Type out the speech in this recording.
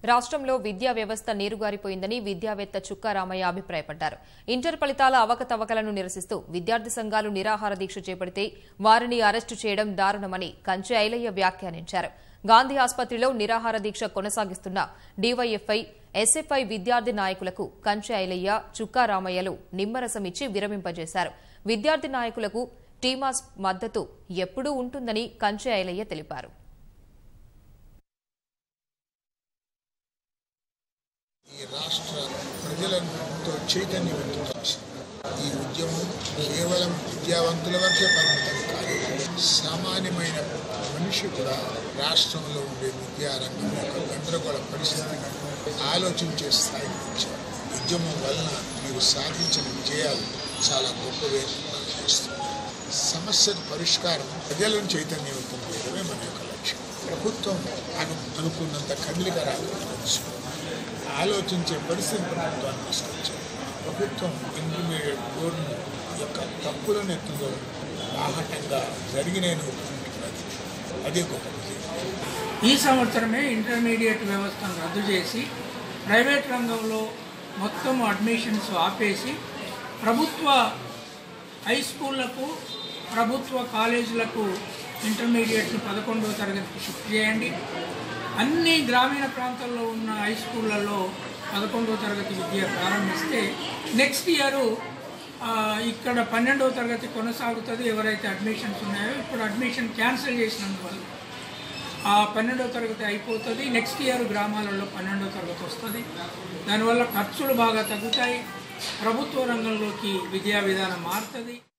రాష్ట్రంలో విద్యా వ్యవస్థ నీరుగారిపోయిందని విద్యావేత్త చుక్కా రామయ్య అభిప్రాయపడ్డారు. ఇంటర్ ఫలితాల అవకతవకలను నిరసిస్తూ విద్యార్థి సంఘాలు నిరాహార దీక్ష చేపడితే వారిని అరెస్టు చేయడం దారుణమని కంచె ఐలయ్య వ్యాఖ్యానించారు. గాంధీ ఆసుపత్రిలో నిరాహార దీక్ష కొనసాగిస్తున్న డీవైఎఫ్ఐ, ఎస్ఎఫ్ఐ విద్యార్థి నాయకులకు కంచె ఐలయ్య, చుక్కా రామయ్యలు నిమ్మరసం ఇచ్చి విరమింపజేశారు. విద్యార్థి నాయకులకు టీమాస్ మద్దతు ఎప్పుడూ ఉంటుందని కంచె ఐలయ్య తెలిపారు. ఈ రాష్ట్ర ప్రజలతో చైతన్యవంతం చేసింది. ఈ ఉద్యమం కేవలం విద్యావంతుల వరకే పరిమితం కాదు. సామాన్యమైన మనిషి కూడా రాష్ట్రంలో ఉండే విద్యారంగం యొక్క గందరగోళ పరిస్థితిని ఆలోచించే స్థాయికి వచ్చారు. ఉద్యమం వలన మీరు సాధించిన విజయాలు చాలా గొప్పవే చేస్తుంది. సమస్యల పరిష్కారం ప్రజలను చైతన్యవంతం చేయడమే మన యొక్క లక్ష్యం. ప్రభుత్వం అనుకున్నంత కదలిక రాకపోవచ్చు. ఆలోచించే పరిస్థితి ప్రభుత్వాన్ని తీసుకొచ్చారు. ప్రభుత్వం ఇంటర్మీడియట్ బోర్డు యొక్క తప్పులను ఎత్తులో బాహటంగా జరిగినని ఒప్పుకుంటున్నది. అదే గొప్ప విజయం. ఈ సంవత్సరమే ఇంటర్మీడియట్ వ్యవస్థను రద్దు చేసి ప్రైవేట్ రంగంలో మొత్తం అడ్మిషన్స్ ఆపేసి ప్రభుత్వ హై స్కూళ్లకు, ప్రభుత్వ కాలేజీలకు ఇంటర్మీడియట్ను 11వ తరగతికి షిఫ్ట్ చేయండి. అన్ని గ్రామీణ ప్రాంతాల్లో ఉన్న హై స్కూళ్లలో 11వ తరగతి విద్య ప్రారంభిస్తే నెక్స్ట్ ఇయర్ ఇక్కడ 12వ తరగతి కొనసాగుతుంది. ఎవరైతే అడ్మిషన్స్ ఉన్నాయో ఇప్పుడు అడ్మిషన్ క్యాన్సిల్ చేసినందువల్ల ఆ 12వ తరగతి అయిపోతుంది. నెక్స్ట్ ఇయర్ గ్రామాలలో 12వ తరగతి వస్తుంది. దానివల్ల ఖర్చులు బాగా తగ్గుతాయి. ప్రభుత్వ రంగంలోకి విద్యా విధానం మారుతుంది.